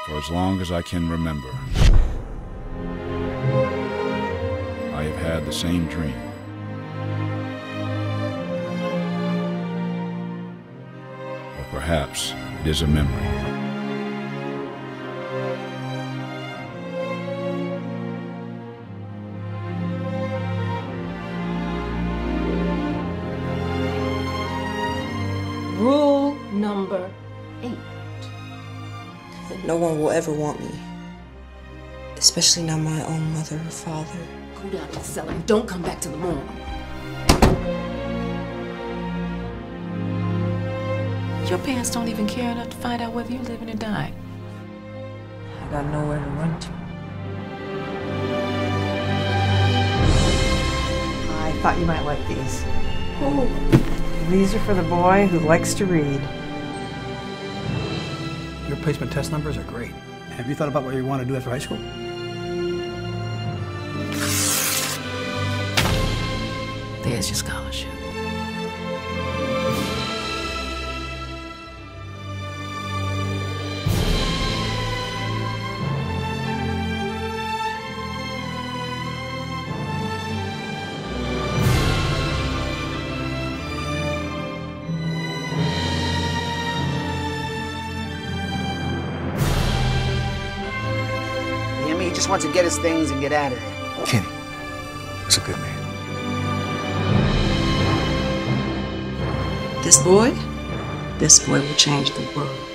For as long as I can remember, I have had the same dream. Or perhaps it is a memory. Rule number 8. No one will ever want me. Especially not my own mother or father. Go down to the cellar and don't come back to the morning. Your parents don't even care enough to find out whether you're living or dying. I got nowhere to run to. I thought you might like these. Oh. These are for the boy who likes to read. Your placement test numbers are great. Have you thought about what you want to do after high school? There's your scholarship. He just wants to get his things and get out of there. Kenny was a good man. This boy will change the world.